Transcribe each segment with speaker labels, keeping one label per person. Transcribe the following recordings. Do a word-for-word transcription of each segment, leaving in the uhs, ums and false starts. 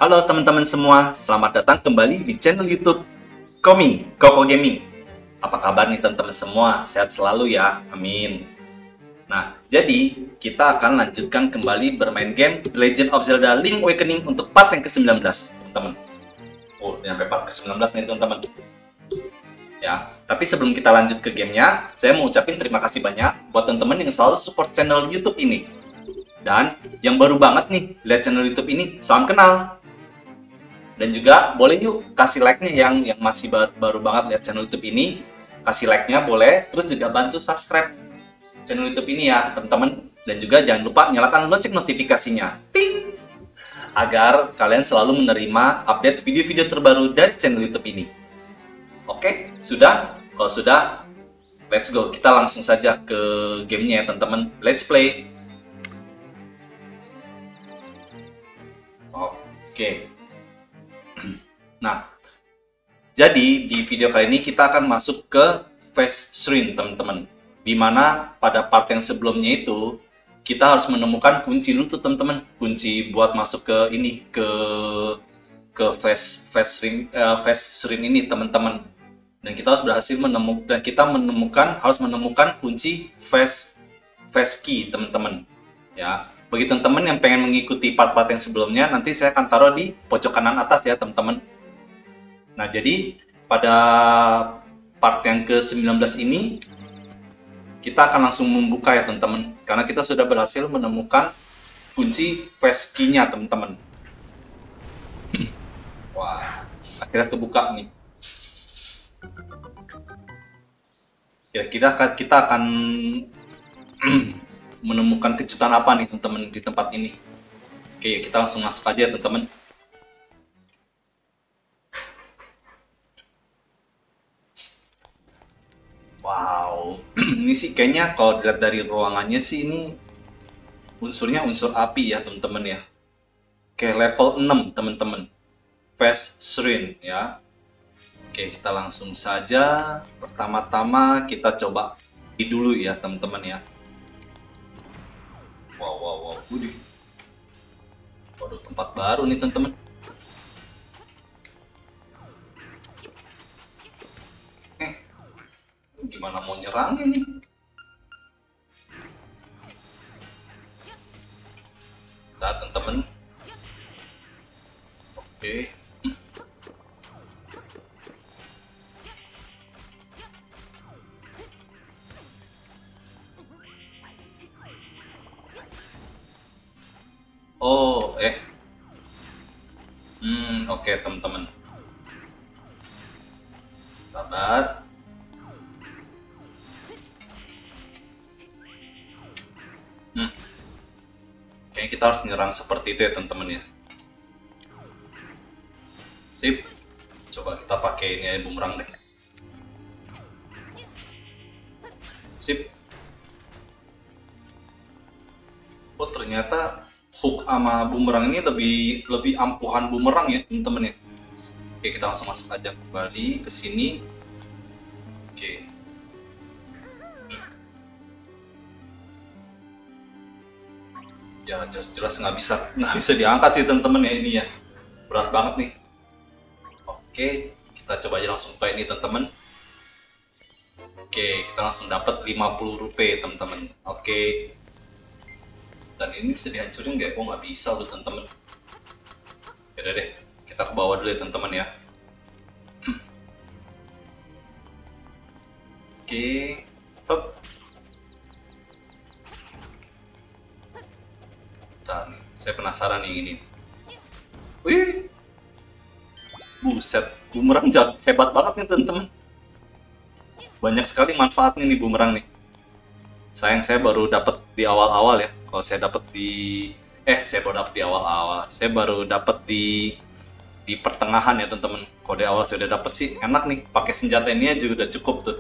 Speaker 1: Halo teman-teman semua, selamat datang kembali di channel YouTube Komi, Koko Gaming. Apa kabar nih teman-teman semua? Sehat selalu ya, amin. Nah, jadi kita akan lanjutkan kembali bermain game The Legend of Zelda Link Awakening untuk part yang ke sembilan belas, teman-teman. Oh, sampai part ke sembilan belas nih teman-teman. Ya, tapi sebelum kita lanjut ke gamenya, saya mau ucapin terima kasih banyak buat teman-teman yang selalu support channel YouTube ini. Dan yang baru banget nih lihat channel YouTube ini, salam kenal. Dan juga boleh yuk kasih like-nya yang yang masih baru, baru banget lihat channel YouTube ini, kasih like-nya boleh, terus juga bantu subscribe channel YouTube ini ya teman-teman. Dan juga jangan lupa nyalakan lonceng notifikasinya, ping, agar kalian selalu menerima update video-video terbaru dari channel YouTube ini. Oke, sudah? Kalau sudah, let's go. Kita langsung saja ke gamenya ya teman-teman. Let's play. Oke. Nah, jadi di video kali ini kita akan masuk ke phase shrine teman-teman. Dimana pada part yang sebelumnya itu kita harus menemukan kunci dulu tuh teman-teman. Kunci buat masuk ke ini ke ke phase phase shrine uh, phase shrine ini teman-teman. Dan kita harus berhasil menemukan dan kita menemukan harus menemukan kunci phase phase key teman-teman. Ya. Bagi teman-teman yang pengen mengikuti part-part yang sebelumnya, nanti saya akan taruh di pojok kanan atas ya teman-teman. Nah, jadi pada part yang ke sembilan belas ini kita akan langsung membuka ya teman-teman, karena kita sudah berhasil menemukan kunci phase key-nya teman-teman. Wah, akhirnya kebuka nih. Kira-kira kita akan menemukan kejutan apa nih teman-teman di tempat ini. Oke, kita langsung masuk aja teman-teman. Wow, ini sih kayaknya kalau dilihat dari ruangannya sih ini unsurnya unsur api ya teman-teman ya. Oke, level enam teman-teman, phase shrine ya. Oke, kita langsung saja. Pertama-tama kita coba ini dulu ya teman-teman ya. Wow, wow, wow, Udih. Waduh, tempat baru nih teman-teman. Gimana mau nyerang ini? Nah, teman-teman. Oke. Oh, eh. Hmm, oke teman-teman. Sabar. Hmm. Kayaknya kita harus nyerang seperti itu ya teman-teman ya. Sip. Coba kita pakai ini aja, bumerang deh. Sip. Oh, ternyata hook sama bumerang ini lebih lebih ampuhan bumerang ya teman-teman ya. Oke, kita langsung masuk aja kembali ke sini. Oke. Ya jelas-jelas nggak bisa nggak bisa diangkat sih teman-teman ya, ini ya berat banget nih. Oke, kita coba aja langsung ke ini teman-teman. Oke, kita langsung dapat lima puluh rupiah teman-teman. Oke, dan ini bisa dihancurin nggak? Oh, nggak bisa tuh teman-teman. Ya udah deh, kita ke bawah dulu ya teman-teman ya. Oke, hop. Bentar nih, saya penasaran nih ini. Wih, buset, bumerang jago, hebat banget nih teman-teman. Banyak sekali manfaatnya nih bumerang nih. Sayang saya baru dapat di awal-awal ya. Kalau saya dapat di eh saya baru dapat di awal-awal. Saya baru dapat di di pertengahan ya teman-teman. Kalau di awal saya udah dapat sih enak nih. Pakai senjata ini aja udah cukup tuh.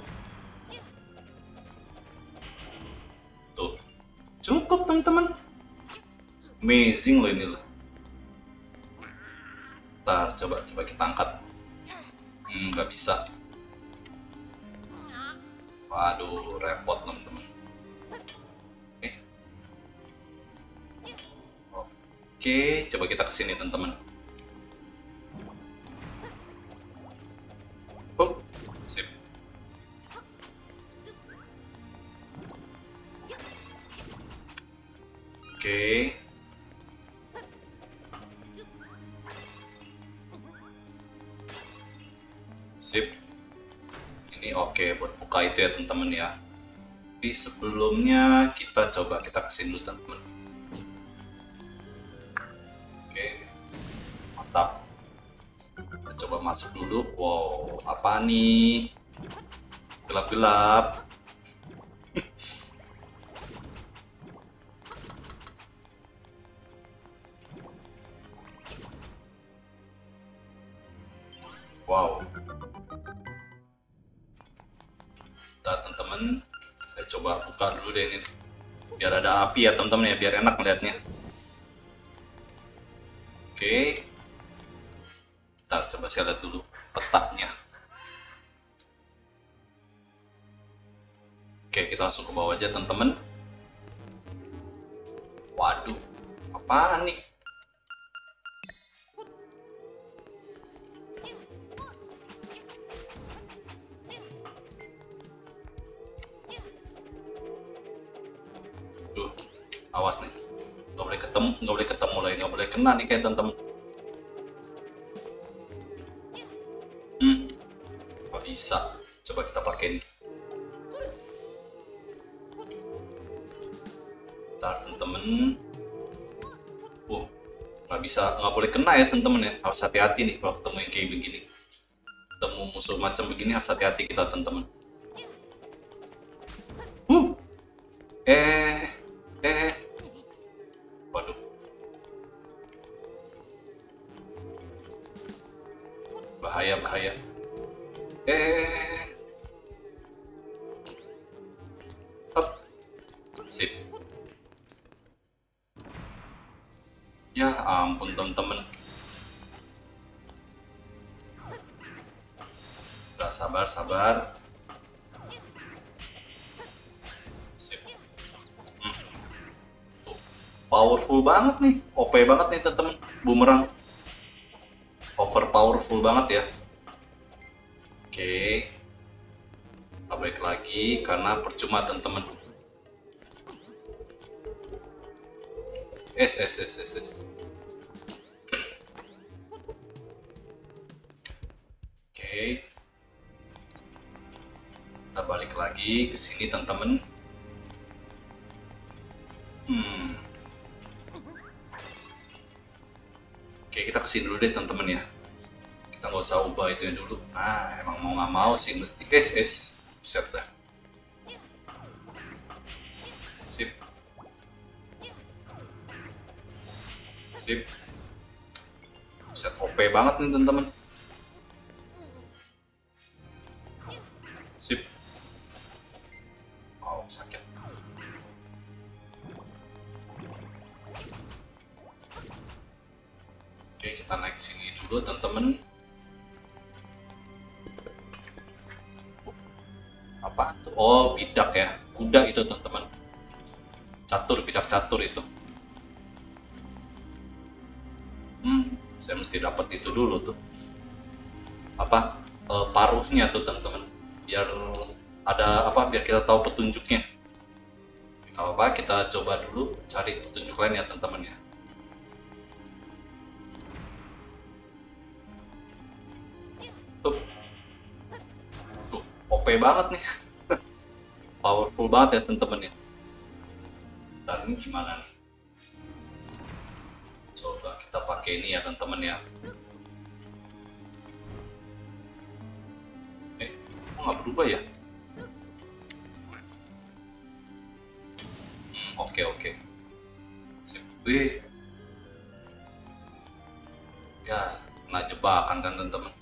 Speaker 1: Tuh, cukup teman-teman. Amazing loh ini loh. Ntar coba coba kita angkat. Hmm, nggak bisa. Waduh, repot teman-teman. Eh. Oke, coba kita kesini teman-teman. Oke. Sip. Ini oke buat buka itu ya teman-teman ya. Tapi sebelumnya kita coba kita kesini dulu teman-teman. Oke. Mantap. Kita coba masuk dulu. Wow, apa nih? Gelap-gelap. Wow. Nah, teman-teman, saya coba buka dulu deh ini. Biar ada api ya teman-teman ya, biar enak melihatnya. Oke. Kita coba saya lihat dulu petanya. Oke, kita langsung ke bawah aja teman-teman. Waduh, apaan nih? Duh, awas nih, nggak boleh ketemu, nggak boleh ketemu lagi, nggak boleh kena nih kayak teman-teman. Hmm, nggak bisa. Coba kita pakai nih. Ntar teman-teman, wow, nggak bisa, nggak boleh kena ya teman-teman ya. Harus hati-hati nih kalau ketemu yang kayak begini. Ketemu musuh macam begini harus hati-hati kita teman-teman. Uh, eh. Eh, waduh, bahaya bahaya. Eh, up, sip. Ya ampun teman-teman. Udah sabar sabar. Powerful banget nih, O P banget nih teman-teman, bumerang. Over powerful banget ya. Oke, kita balik lagi karena percuma teman-teman. Es es es es es. Oke, kita balik lagi ke sini teman-teman. Hmm. Oke, kita kesini dulu deh teman-teman ya. Kita nggak usah ubah itu yang dulu. Ah, emang mau nggak mau sih mesti es es. Buset dah. Sip. Sip. Buset, O P banget nih teman-teman. Sip. Oh, sakit. Oke, kita naik sini dulu teman-teman. Apa tuh? Oh, bidak ya. Kuda itu teman-teman. Catur, bidak catur itu. Hmm, saya mesti dapat itu dulu tuh. Apa? E, paruhnya tuh teman-teman. Biar ada apa? Biar kita tahu petunjuknya. Gak apa-apa, kita coba dulu cari petunjuk lain ya teman-teman ya. Tuh, tuh, O P banget nih. Powerful banget ya teman-teman ya. Ntar ini gimana nih? Coba kita pakai ini ya teman-teman ya. Eh, kok nggak berubah ya? Hmm, oke oke. Sip. Wih. Ya, kena jebakan kan teman-teman.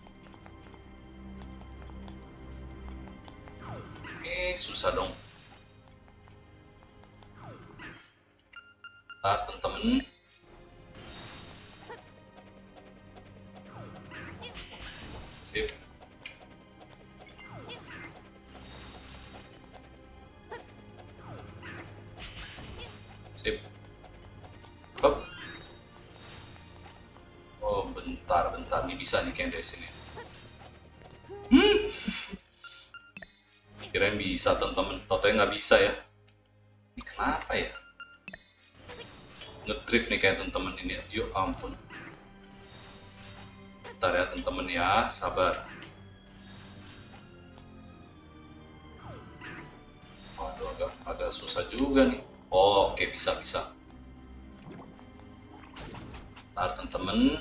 Speaker 1: Eh, susah dong. Ntar teman-teman. Sip. Sip. Hop. Oh, bentar, bentar. Ini bisa nih kayak dari sini. Hmm. Kirain bisa teman-teman, totalnya nggak bisa ya. Ini kenapa ya? ngedrift nih kayak teman-teman ini. Yuk ampun. Bentar ya teman-teman ya, sabar. Waduh, agak, agak susah juga nih. Oh, oke, bisa bisa. Bentar teman-teman.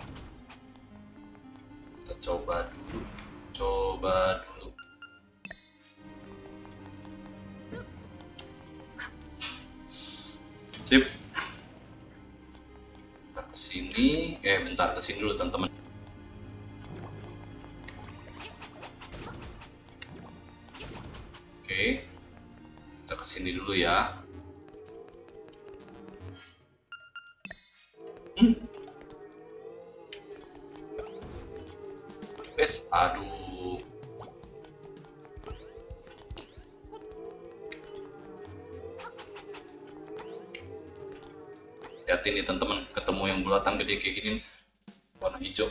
Speaker 1: Kita coba dulu. Coba dulu. Sip. Kita kesini. Eh, bentar kesini dulu teman-teman. Oke. Kita kesini dulu ya. Hmm. Wes, aduh. Hati-hati nih teman-teman, ketemu yang bulatan gede kayak gini, warna hijau.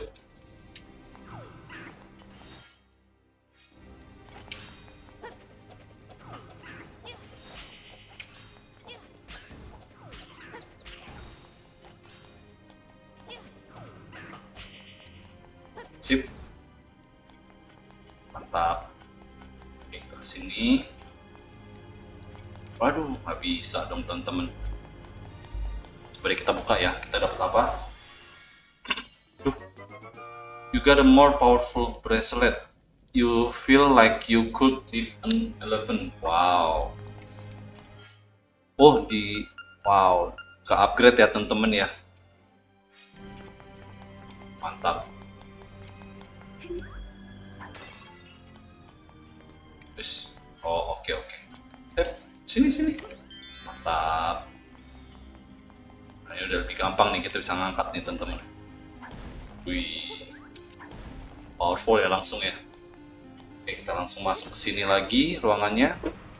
Speaker 1: Sip. Mantap. Oke, kita kesini. Waduh, nggak bisa dong teman-teman. Coba kita buka ya, kita dapat apa? Duh. You got a more powerful bracelet. You feel like you could lift an elephant. Wow. Oh, di wow, ke upgrade ya teman-teman ya. Mantap. Terus, oh oke okay, oke. Okay. Eh, sini sini. Mantap. Nah, ini udah lebih gampang nih, kita bisa ngangkat nih teman-teman. Wih, powerful ya langsung ya. Oke, kita langsung masuk ke sini lagi ruangannya.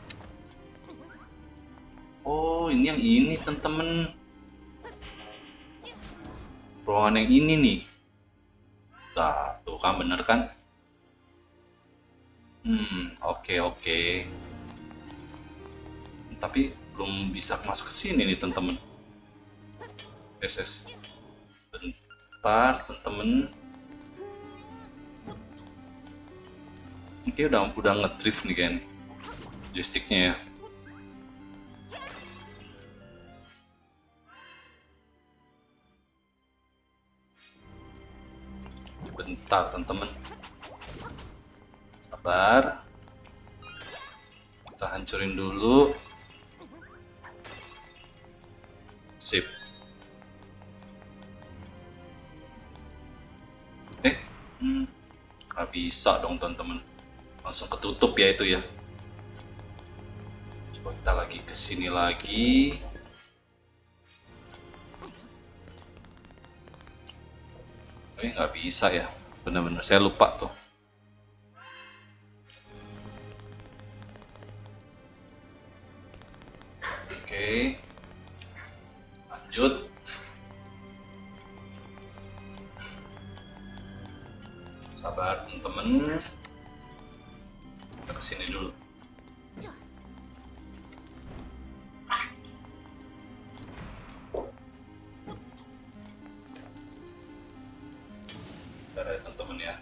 Speaker 1: Oh, ini yang ini teman-teman. Ruangan yang ini nih. Nah, tuh kan bener kan? Hmm, oke okay, oke. Okay. Tapi belum bisa masuk ke sini nih teman-teman. Yes, yes. Bentar teman-teman. Ini udah udah ngedrift nih kayaknya. Joysticknya ya. Bentar teman-teman. Sabar. Kita hancurin dulu. Sip. Eh, hmm, nggak bisa dong teman-teman. Langsung ketutup ya itu ya. Coba kita lagi ke sini lagi. Eh, nggak bisa ya. Bener-bener saya lupa tuh. Oke. Lanjut. Sabar teman-teman. Kita kesini dulu. Bentar ya teman-teman ya.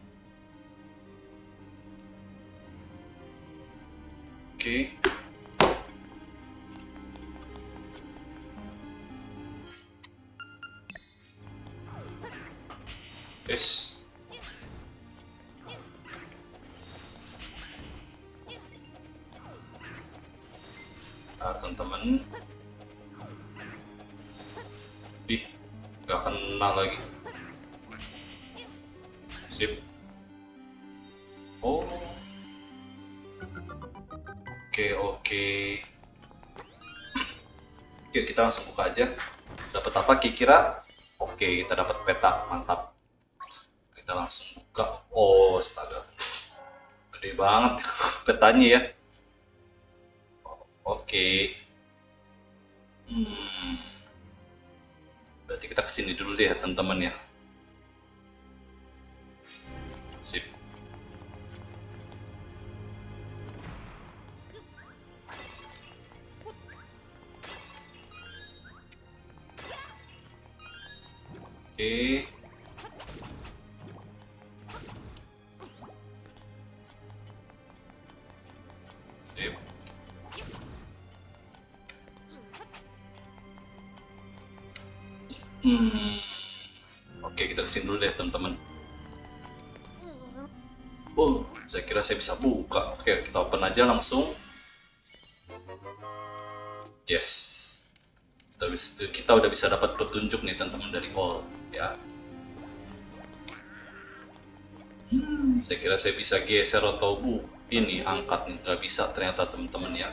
Speaker 1: Oke. Yes. Bentar teman-teman. Ih, gak kena lagi. Sip. Oh. Oke, oke. Oke, kita langsung buka aja. Dapat apa kira-kira? Oke, kita dapat peta, mantap. Kita langsung buka. Oh, astaga. Gede banget petanya ya. Oke. Hmm. Berarti kita kesini dulu deh ya teman-teman ya. Sip. Oke. Sip. Hmm. Oke, kita kesini dulu deh teman-teman. Oh, saya kira saya bisa buka. Oke, kita open aja langsung. Yes. Kita, bisa, kita udah bisa dapat petunjuk nih teman-teman dari all ya. Hmm, saya kira saya bisa geser atau bu ini angkat nih, nggak bisa ternyata teman-teman ya.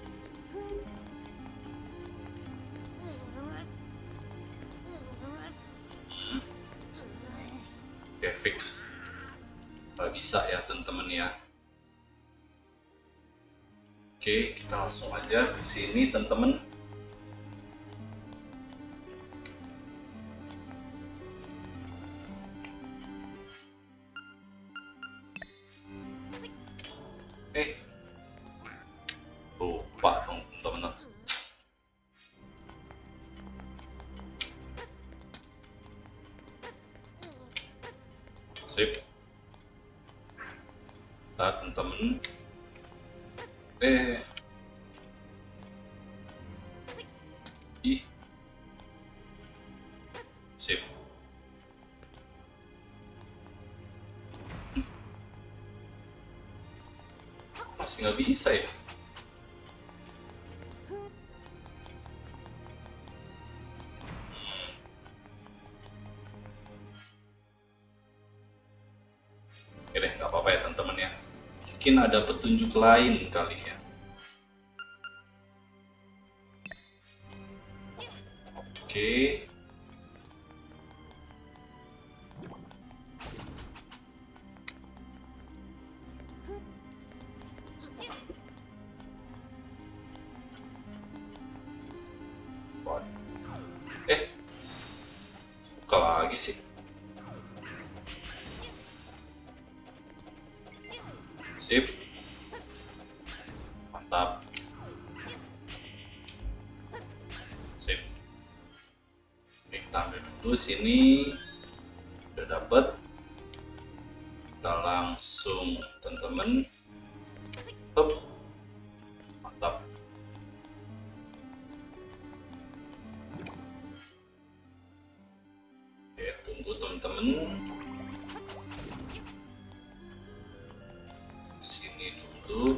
Speaker 1: Hmm. Oke, fix. Nggak bisa ya teman-teman ya. Oke, kita langsung aja ke sini teman-teman. Eh, lupa dong teman-teman. Sip. Nah, teman-teman. Eh. Ih. Sip. Masih nggak bisa ya? Oke deh, nggak apa-apa ya teman-teman ya. Mungkin ada petunjuk lain kali ya. Oke. Eh, buka lagi sih. Sip. Mantap. Sip. Oke, kita ambil dulu sini. Udah dapet. Kita langsung teman-teman. Hup. Mantap. Oke, tunggu teman-teman. Sini dulu.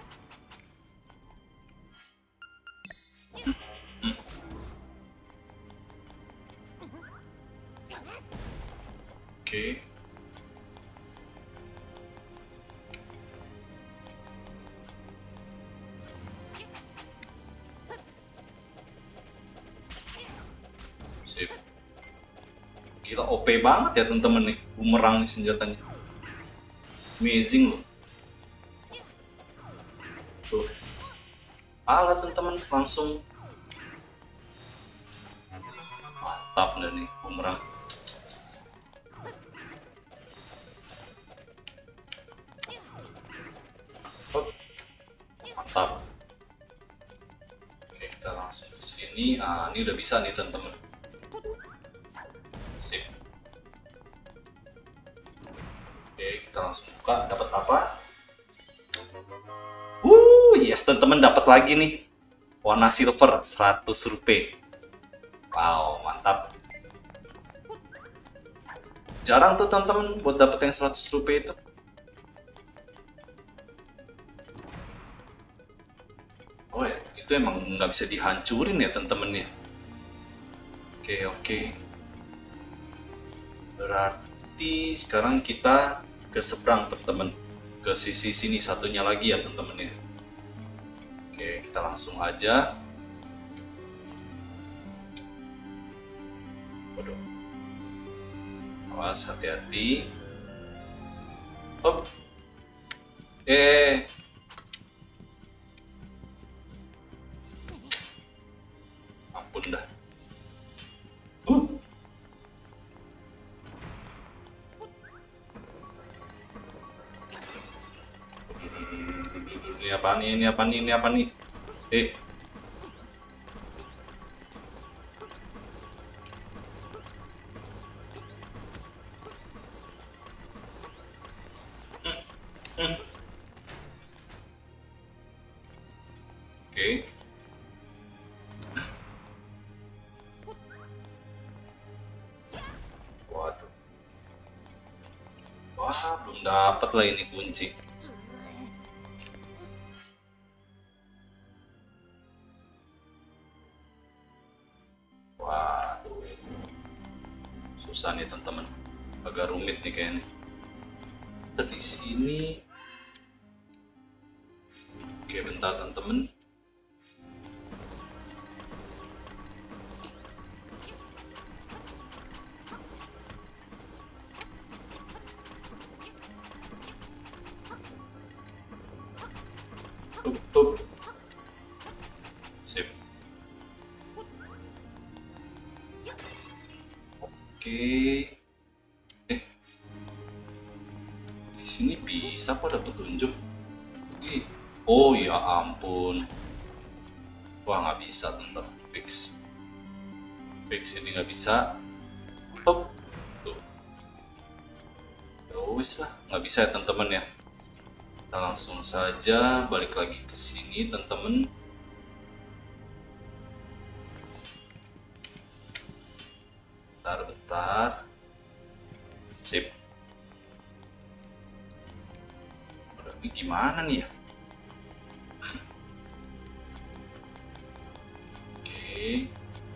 Speaker 1: Hmm. Oke. Sip. Gila, O P banget ya teman-teman nih, bumerang nih senjatanya. Amazing loh. Tuh. Alat teman-teman langsung. Mantap dah nih bumerang. Oh. Mantap. Oke, kita langsung ke sini. Ah, ini udah bisa nih teman-teman. Sip. Oke, kita langsung buka. Dapat apa? Uh, yes teman-teman, dapat lagi nih. Warna silver, seratus rupiah. Wow, mantap. Jarang tuh teman-teman buat dapet yang seratus rupiah itu. Oh ya, itu emang nggak bisa dihancurin ya teman-teman ya. Oke, oke. Berarti sekarang kita ke seberang teman-teman. Ke sisi sini satunya lagi ya teman-teman ya. Oke, kita langsung aja. Waduh. Awas, hati-hati. Hop. Eh. Ampun dah. Uh. Ini apa nih? Ini apa nih? Ini apa nih? Eh. Dapat lah ini kunci. Waduh, susah nih teman-teman, agak rumit nih kayaknya. Kita di sini. Oke, bentar teman-teman. Up, up. Sip. Oke. Eh, di sini bisa kok ada petunjuk. Ih. Oh ya ampun. Wah, nggak bisa teman-teman. Fix. Fix ini nggak bisa. Hop. Tuh. Ya wis lah, nggak bisa ya teman-teman ya. Kita langsung saja balik lagi ke sini teman-teman. Bentar-bentar. Sip. Ini gimana nih ya? Oke.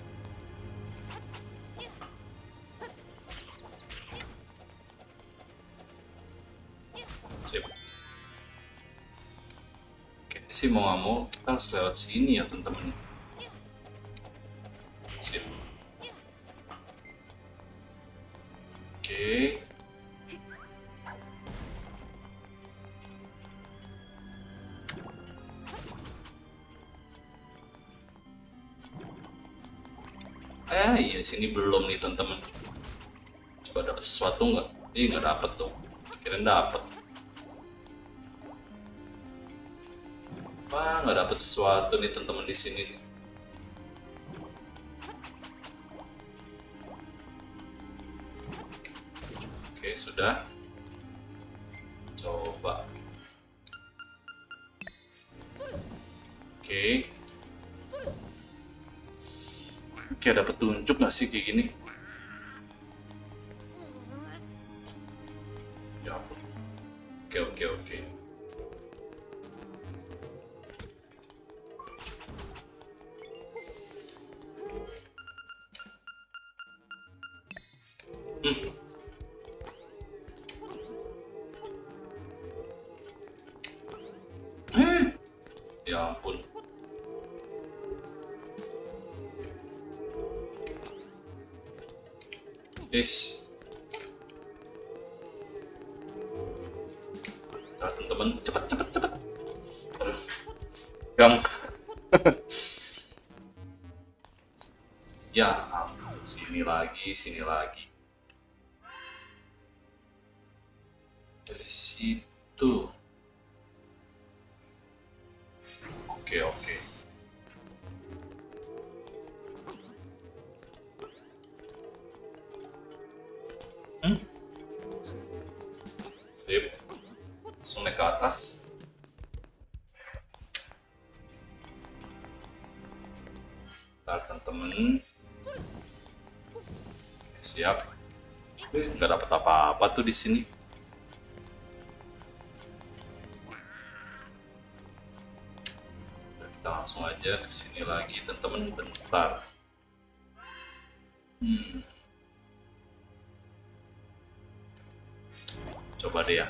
Speaker 1: Sip. Sih mau nggak mau kita harus lewat sini ya teman-teman. Sip. Oke. Eh iya, sini belum nih teman-teman. Coba dapat sesuatu nggak? Ih, nggak dapet tuh. Kirain dapet. Wah, nggak dapet sesuatu nih teman-teman di sini nih. Oke, sudah. Coba. Oke. Oke, ada petunjuk nggak sih kayak gini? Ya ampun. Oke, oke, oke. Hmm. Hmm. Ya ampun. Is. Nah, teman-teman, cepet, cepet, cepet. Aduh. Gang. Ya ampun, sini lagi, sini lagi. Dari situ. Oke, oke. Hmm? Sip. Langsung naik ke atas. Ntar teman-teman. Siap. Nggak dapat apa-apa tuh di sini. Kita langsung aja ke sini lagi teman-teman, bentar. Hmm. Coba deh ya.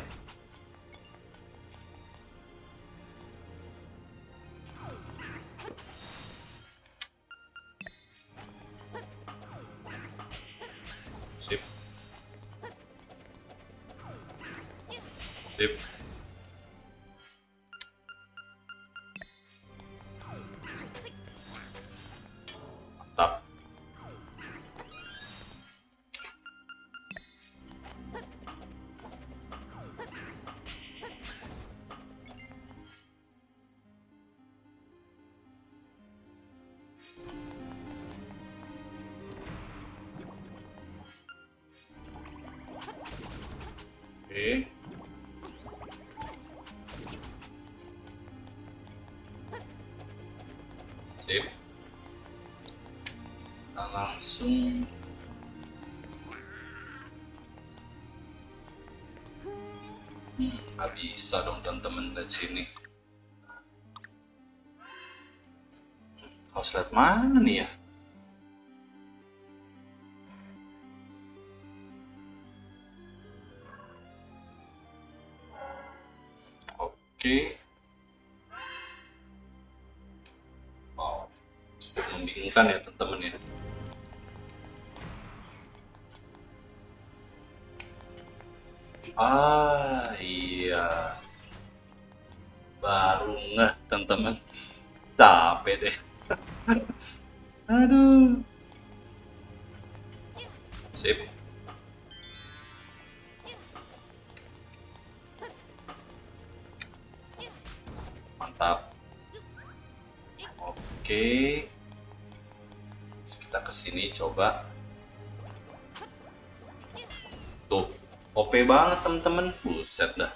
Speaker 1: Sip. Sip. Mantap. Oke. Sip. Kita langsung Hmm, nggak bisa dong teman-teman dari sini. Harus lihat mana nih ya? Oke. Wow, cukup membingungkan ya teman-teman ya. Ah iya, baru ngeh teman-teman. Capek deh. Aduh. Sip. Mantap. Oke. Terus kita kesini coba. Tuh, O P banget teman-teman. Buset dah.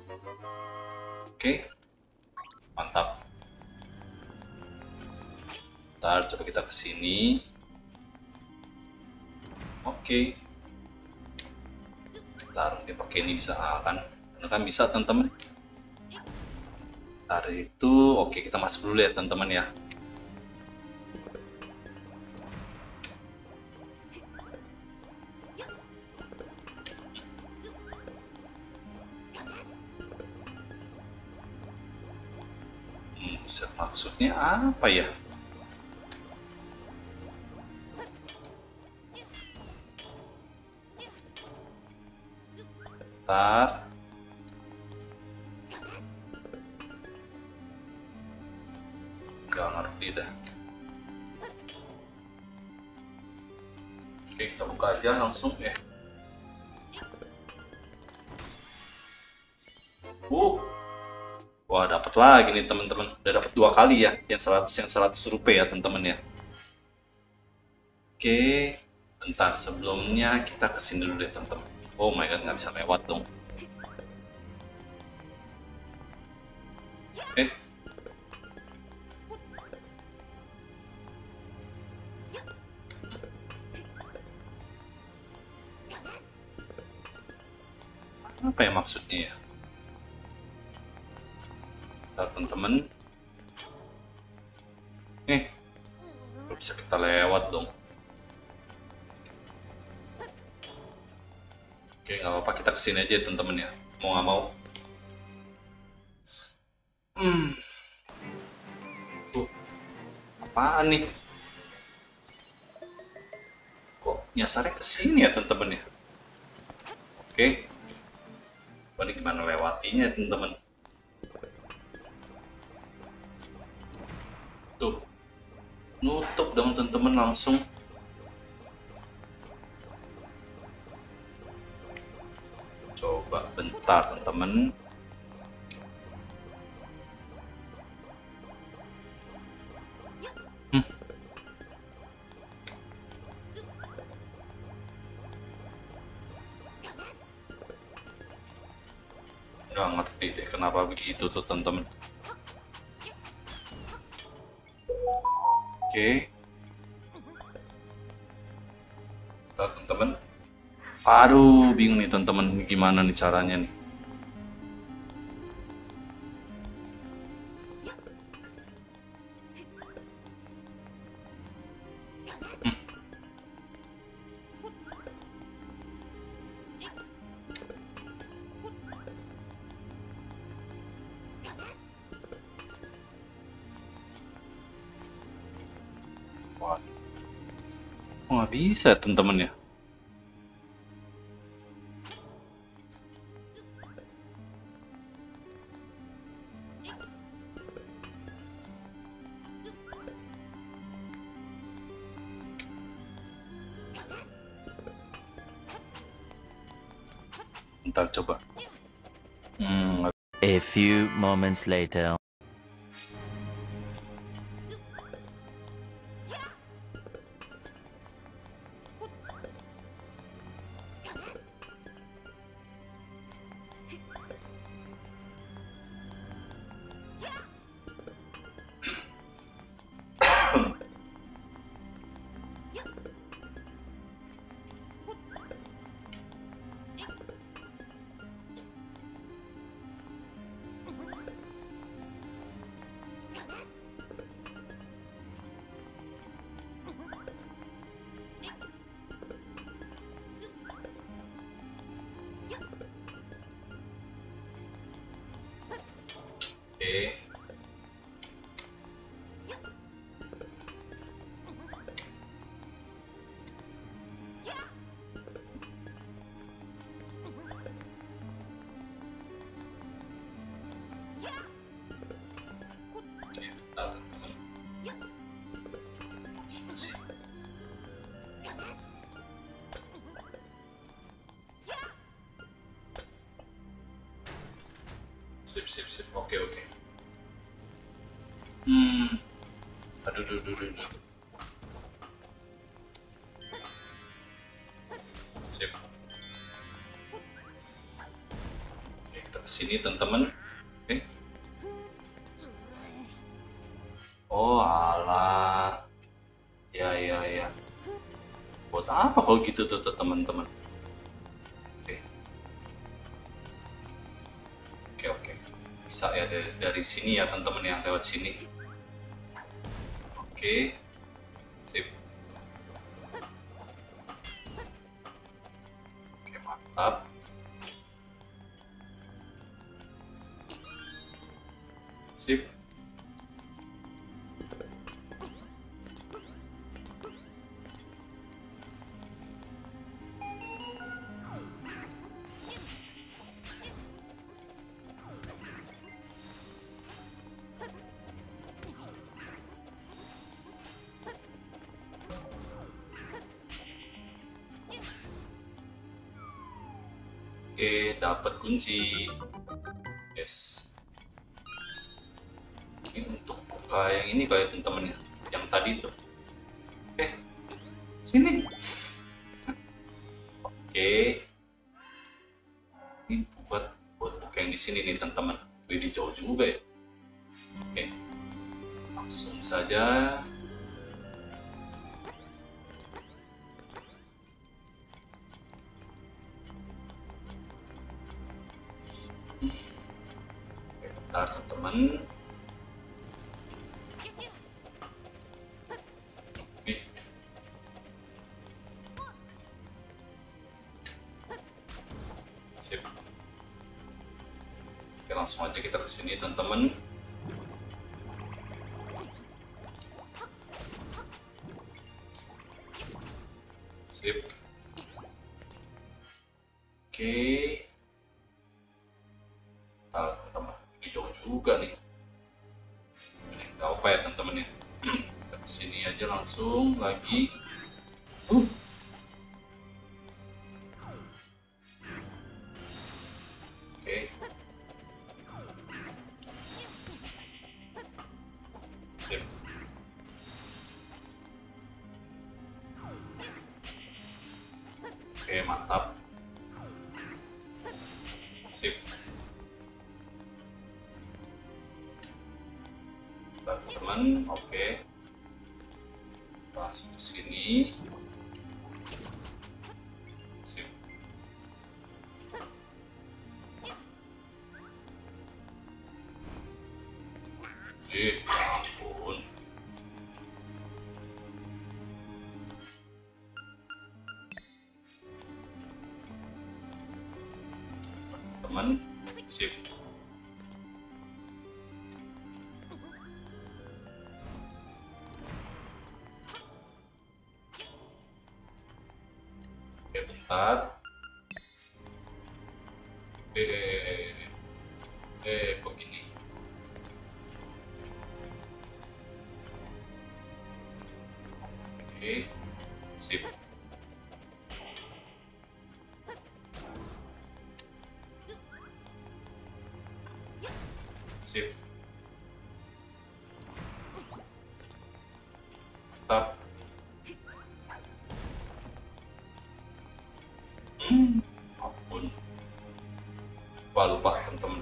Speaker 1: Oke. Mantap. Ntar coba kita kesini. Oke. Ntar dia pakai ini bisa ah, kan? Karena kan bisa teman-teman. Ntar itu oke kita masuk dulu ya teman-teman ya. Hmm, buset, maksudnya apa ya? Ntar nggak ngerti dah. Oke kita buka aja langsung ya. Uh, wah dapat lagi nih teman-teman. Udah dapat dua kali ya, yang seratus yang seratus rupiah ya teman-teman ya. Oke, bentar sebelumnya kita kesini dulu deh teman-teman. Oh my god, nggak bisa lewat dong. Eh, apa ya maksudnya ya? Bentar teman-teman. Eh, nggak bisa kita lewat dong. Oke, nggak apa-apa kita kesini aja teman-teman ya. Mau nggak mau. Hmm. Tuh, apaan nih? Kok nyasarnya ke sini ya teman-teman ya? Oke. Wah, ini gimana lewatinya teman-teman? Tuh. Nutup dong teman-teman langsung. Coba bentar teman-teman. Hmm. Nggak ngerti deh kenapa begitu tuh teman-teman. Oke. Bentar teman-teman. Aduh, bingung nih teman-teman gimana nih caranya nih. Hmm. Wah, kok nggak bisa ya teman-teman ya? Bentar coba. Hmm,
Speaker 2: A few moments later.
Speaker 1: Sip, sip, sip. Oke, oke. Hmm. Aduh, aduh, aduh, aduh. Sip. Oke, kita kesini, teman-teman. Oke. Oh, alah. Ya, ya, ya. Buat apa kalau gitu tuh, teman-teman? Oke. Oke, oke. Bisa ya dari, dari sini ya, teman-teman, yang lewat sini. Oke. Sip. Oke, mantap. Sip. Oke, dapat kunci. Yes. Ini untuk buka yang ini kayak teman-teman ya, yang tadi tuh. Eh, sini. Oke. Ini buat buat buka yang di sini nih, teman-teman. Wih, jauh juga ya. Oke. Langsung saja. Oke, bentar, teman-teman. Sip. Oke, langsung aja kita ke sini, teman-teman. Sip. Oke. Nah, teman-teman, ini jauh juga nih. Ini nggak apa ya, teman-teman ya. Kita ke sini aja langsung lagi. Uh. Oke. Sip. Oke, mantap. Sip. Teman-teman, oke. Langsung ke sini. Sip. Eh, ya ampun. Teman, sip. Oke, bentar. Eh, eh, eh, eh, begini. Oke, sip. Sip. Mantap. Hmm, ampun. Wah, lupa, teman-teman.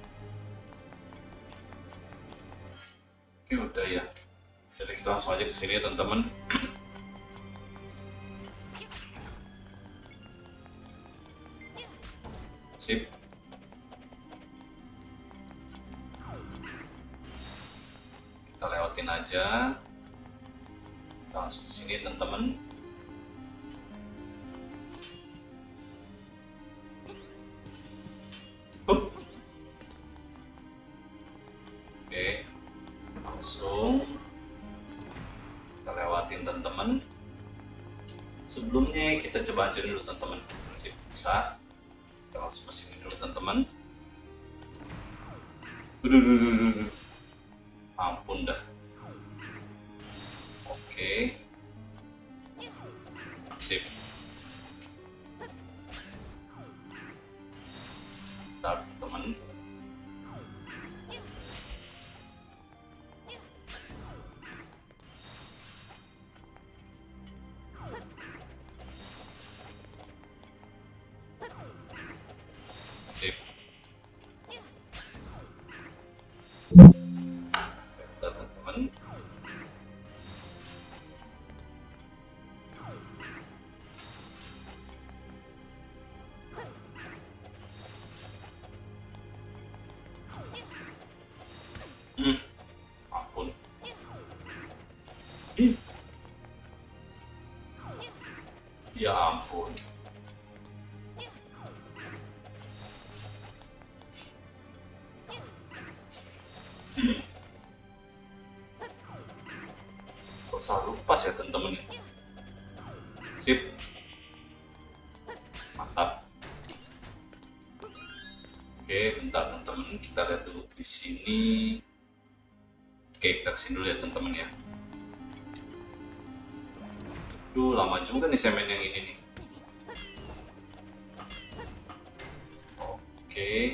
Speaker 1: Oke, udah ya. Jadi kita langsung aja ke sini ya, teman-teman. Sip. Kita lewatin aja. Kita langsung ke sini, teman-teman. Hup. Oke. Langsung kita lewatin, teman-teman. Sebelumnya kita coba aja dulu, teman-teman. Masih bisa. Kita langsung ke sini dulu, teman-teman. Ampun dah. Oke. Sip. Bentar, teman. Ya ampun. Hmm. Kok selalu pas ya teman-teman? Sip. Mantap. Oke, bentar teman-teman, kita lihat dulu di sini. Oke, kita kesini dulu ya teman-teman ya. Duh, lama juga nih saya main yang ini nih. Oke.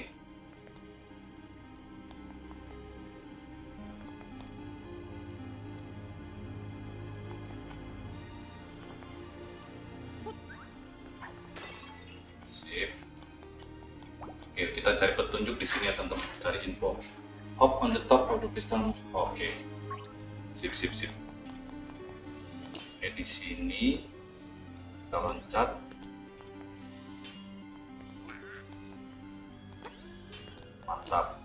Speaker 1: Sip. Oke, kita cari petunjuk di sini ya teman-teman, cari info. Hop on the top of the piston. Oke. Sip, sip, sip. Oke, di sini kita loncat. Mantap.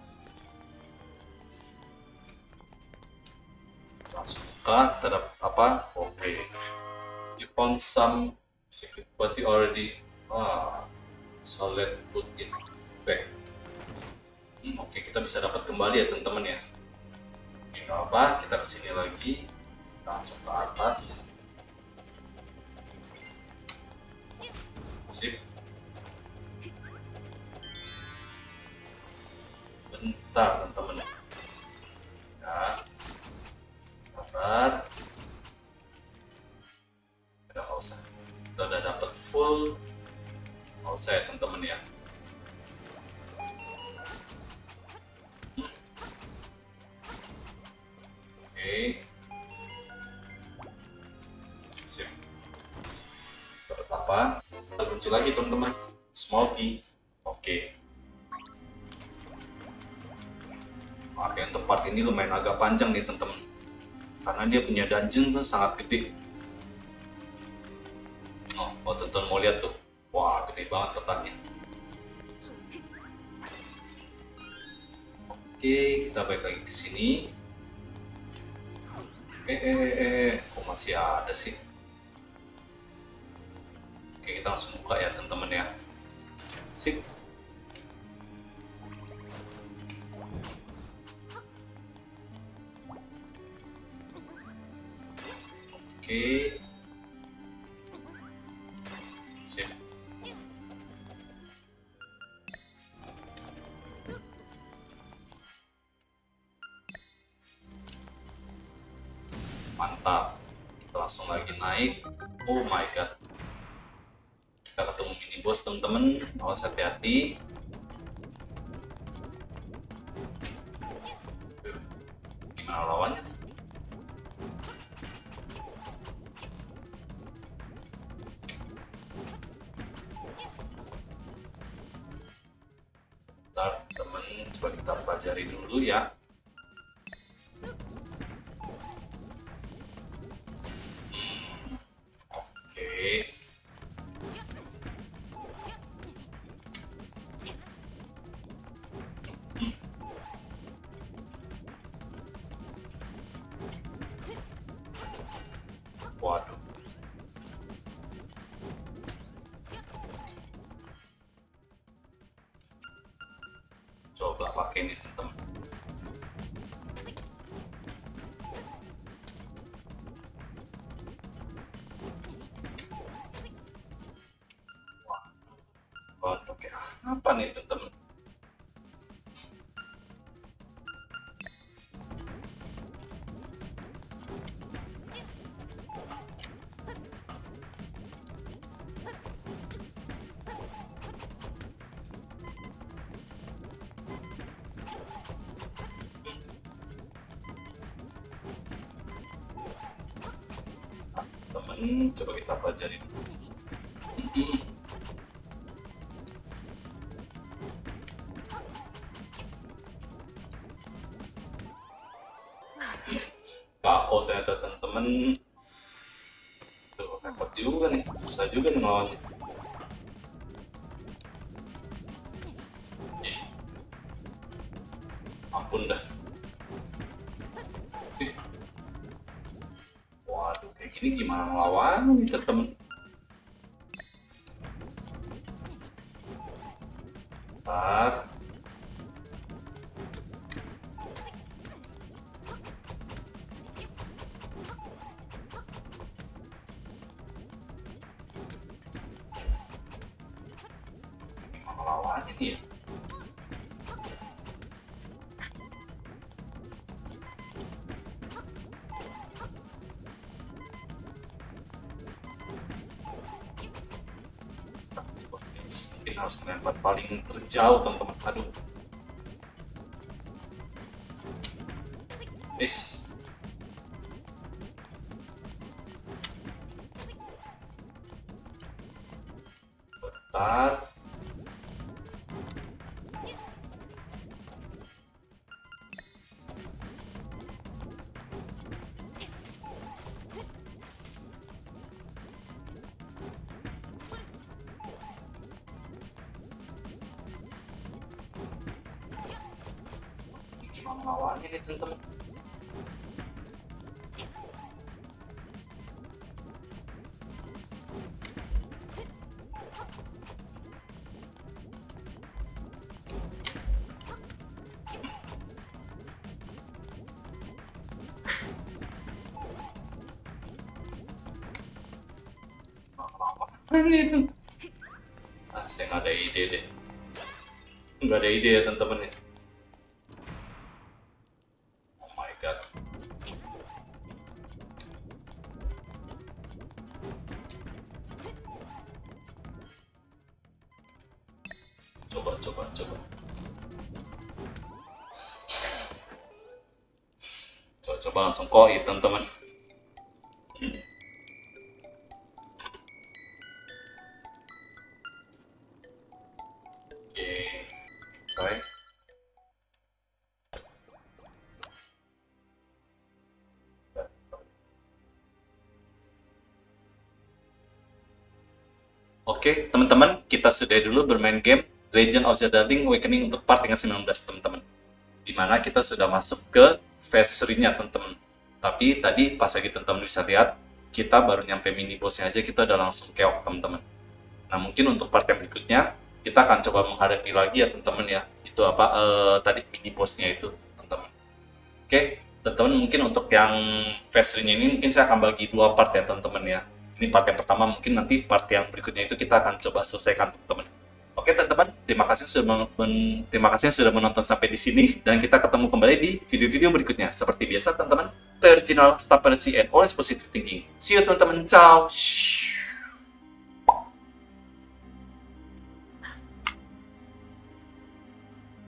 Speaker 1: Langsung buka, terdapat apa? Oke. You found some secret, but you already ah, so let's put it back. Hmm, Oke, kita bisa dapat kembali ya teman-teman ya. Ini nggak apa, kita kesini lagi, kita langsung ke atas. Sip. Bentar teman-teman ya. Ya. Sabar. Udah nggak usah. Kita udah dapat full. Nggak usah ya teman-teman ya. Hmm. Oke. Sip. Dapat apa? Kita kunci lagi teman-teman. Small key. Oke. Oke, untuk part ini lumayan agak panjang nih teman-teman. Karena dia punya dungeon tuh sangat gede. Oh, oh teman-teman mau lihat tuh. Wah, gede banget petanya. Oke, kita balik lagi ke sini. Eh, eh, eh, eh, kok masih ada sih? Oke, kita langsung buka ya teman-teman ya. Sip. Oke. Sip. Mantap. Kita langsung lagi naik. Oh my god. Kita ketemu mini boss teman-teman. Awas hati-hati. Gimana lawannya tuh? Bentar teman, coba kita pelajari dulu ya. Hmm, Oke. Hmm. Waduh. Coba pakai ini teman-teman. Wah, oke. Apa nih teman-teman? Teman, coba kita pelajari dulu. K O ternyata teman-teman. Tuh, repot juga nih, susah juga nih ngelawannya. Ih, ampun dah. Ih. Waduh, kayak gini gimana ngelawan nih temen? Bentar. Gimana lawannya nih ya? Mungkin harus melempar paling terjauh teman-teman. Aduh. Is. Bentar. Gimana lawannya nih teman-teman? Ini itu. Ah, saya nggak ada ide deh. Nggak ada ide ya teman-teman ya. Oh my god. Coba, coba, coba. Coba, coba langsung koin teman-teman. Hmm. Oke. Oke, teman-teman, kita sudah dulu bermain game Legend of Zelda Link Awakening untuk part yang sembilan belas, teman-teman. Dimana kita sudah masuk ke phase three-nya, teman-teman. Tapi tadi pas lagi teman-teman bisa lihat, kita baru nyampe mini boss-nya aja, kita udah langsung keok, teman-teman. Nah, mungkin untuk part yang berikutnya, kita akan coba menghadapi lagi ya, teman-teman ya. Itu apa, eh, tadi mini boss-nya itu, teman-teman. Oke, teman-teman, mungkin untuk yang phase three-nya ini, mungkin saya akan bagi dua part ya, teman-teman ya. Ini part yang pertama, mungkin nanti part yang berikutnya itu kita akan coba selesaikan, teman-teman. Oke teman-teman, terima kasih sudah men men terima kasih sudah menonton sampai di sini, dan kita ketemu kembali di video-video berikutnya. Seperti biasa teman-teman, play original, stop piracy, and always positive thinking. See you teman-teman, ciao.